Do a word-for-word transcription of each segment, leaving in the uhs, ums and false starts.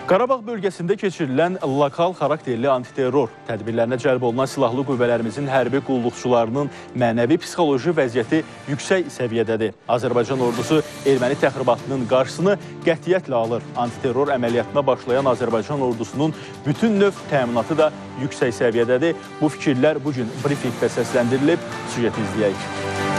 Qarabağ bölgəsində keçirilən lokal xarakterli antiterror tədbirlərinə cəlb olunan silahlı qüvvələrimizin hərbi qulluqçularının mənəvi-psixoloji vəziyyəti yüksək səviyyədədir. Azərbaycan ordusu erməni təxribatının qarşısını qətiyyətlə alır. Antiterror əməliyyatına başlayan Azərbaycan ordusunun bütün növ təminatı da yüksək səviyyədədir. Bu fikirlər bugün brifinqdə səsləndirilib. Süjeti izləyək.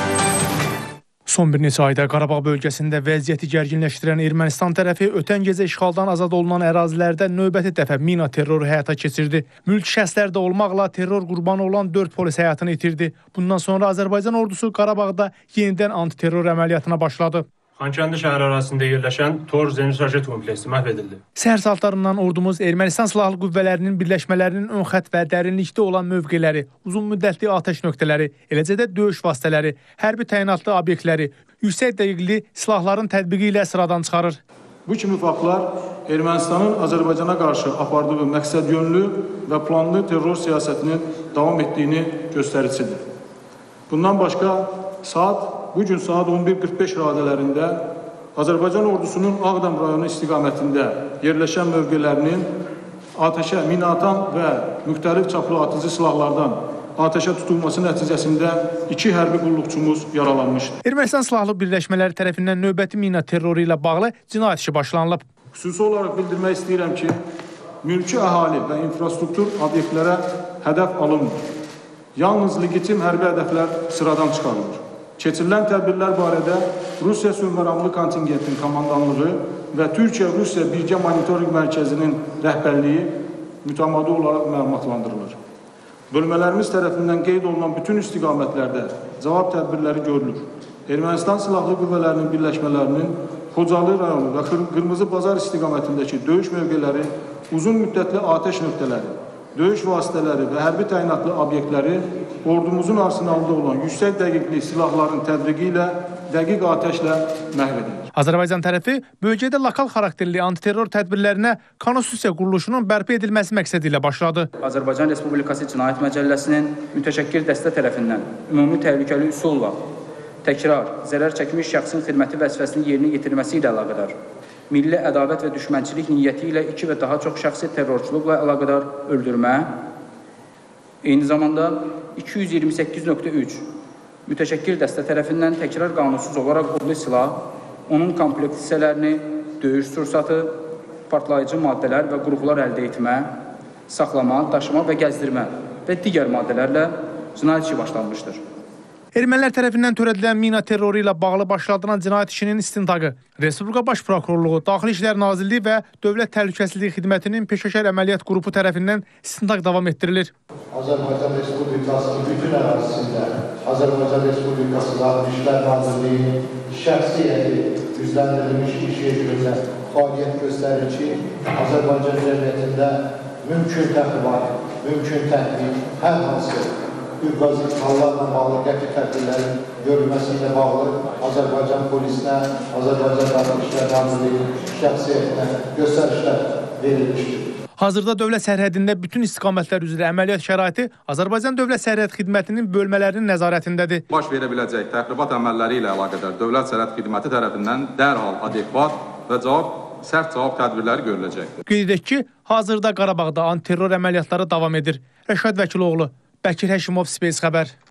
Son bir neçə ayda Qarabağ bölgəsində vəziyyəti gərginləşdirən Ermənistan tərəfi ötən gecə işğaldan azad olunan ərazilərdə növbəti dəfə mina terroru həyata keçirdi. Mülki şəxslər də olmaqla terror qurbanı olan dörd polis həyatını itirdi. Bundan sonra Azərbaycan ordusu Qarabağda yenidən antiterror əməliyyatına başladı. Xankəndi şəhər arasında yerləşən Tor Zenit Raket kompleksi məhv edildi. Səhər saatlarından ordumuz Ermənistan silahlı qüvvələrinin birləşmələrinin ön xətt və dərinlikdə olan mövqeləri, uzun müddətli atəş nöqtələri, eləcə də döyüş vasitələri, hərbi təyinatlı obyektləri, yüksək dəqiqli silahların tətbiqi ilə sıradan çıxarır. Bu kimi faktlar Ermənistanın Azərbaycana qarşı apardığı məqsədyönlü və planlı terror siyasətinin davam etdiyini göstəricidir. Bundan başqa saat Bugün saat on bir qırx beş radələrində Azərbaycan ordusunun Ağdam rayonu istiqamətində yerləşən mövqelərinin atəşə minaatan və müxtəlif çaplı atıcı silahlardan atəşə tutulması nəticəsində iki hərbi qulluqçumuz yaralanmışdır. Ermənistan silahlı birləşmələri tərəfindən növbəti mina terroru ilə bağlı cinayət işi başlanılıb. Xüsusi olaraq bildirmək istəyirəm ki, mülki əhali və infrastruktur obyektlərə hədəf alınmır. Yalnız legitim hərbi hədəflər sıradan çıxarılır. Keçirilən tədbirlər barədə Rusiya sülhməramlı kontingentin komandanlığı və Türkiyə-Rusiya Birgə Monitorinq Mərkəzinin rəhbərliyi mütəmadi olaraq məlumatlandırılır. Bölmələrimiz tərəfindən qeyd olunan bütün istiqamətlərdə cavab tədbirləri görülür. Ermənistan silahlı qüvvələrinin birləşmələrinin Xocalı rayonu və Qırmızı Bazar istiqamətindəki döyüş mövqeləri, uzun müddətli atəş nöqtələri, döyüş vasitələri və hərbi təyinatlı obyektləri ordumuzun arsenalında olan yüksək dəqiqli silahların tətbiqi ilə dəqiq atəşlə məhv edilir. Azərbaycan tərəfi bölgədə lokal xarakterli antiterror tədbirlərinə konstitusiya quruluşunun bərpa edilməsi məqsədi ilə başladı. Azərbaycan Respublikası Cinayət Məcəlləsinin mütəşəkkil dəstə tərəfindən ümumi təhlükəli üsulla təkrar, zərər çəkmiş şəxsin xidməti vəzifəsini yerinə yetirməsi ilə əlaqədar milli ədavət və düşmənçilik niyyəti ilə iki və daha çox şəxsi terrorçuluqla əlaqədar öldürmə, eyni zamanda iki yüz iyirmi səkkiz nöqtə üç mütəşəkkil dəstə tərəfindən təkrar qanunsuz olaraq odlu silah, onun komplekt hissələrini, döyüş sursatı, partlayıcı maddələr və qurğular əldə etmə, saxlama, daşıma və gəzdirmə və digər maddələrlə cinayət işi başlanmışdır. Ermənilər tərəfindən törədilən mina terroru ilə bağlı başladılan cinayət işinin istintaqı Respublika Baş Prokurorluğu, Daxili İşlər Nazirliyi və Dövlət Təhlükəsizlik Xidmətinin peşəkar əməliyyat qrupu tərəfindən istintaq davam etdirilir. Azərbaycan Respublikasının bütün ərazisində Azərbaycan Respublikası Daxili İşlər Nazirliyinin şəxsi heyəti üzləndirilmiş iş yerində fəaliyyət göstərir ki, Azərbaycan cəmiyyətində mümkün təxribat, mümkün təhqir, hər hansı ülqazı hallarla bağlı qəti tədbirlərin görülməsi ilə bağlı Azərbaycan polisinə, Azərbaycan Daxili İşlər Nazirliyinin şəxsiyyətinə göstərişlər verilmişdir. Hazırda dövlət sərhədində bütün istiqamətlər üzrə əməliyyat şəraiti Azərbaycan Dövlət Sərhəd Xidmətinin bölmələrinin nəzarətindədir. Baş verə biləcək təxribat əməlləri ilə əlaqədar Dövlət Sərhəd Xidməti tərəfindən dərhal adekvat və cavab, sərt cavab tədbirləri görüləcəkdir. Qeyd edək ki, hazırda Qarabağda antiterror əməliyyatları davam edir. Rəşad Vəkiloğlu, Bəkir Həşimov, Space xəbər.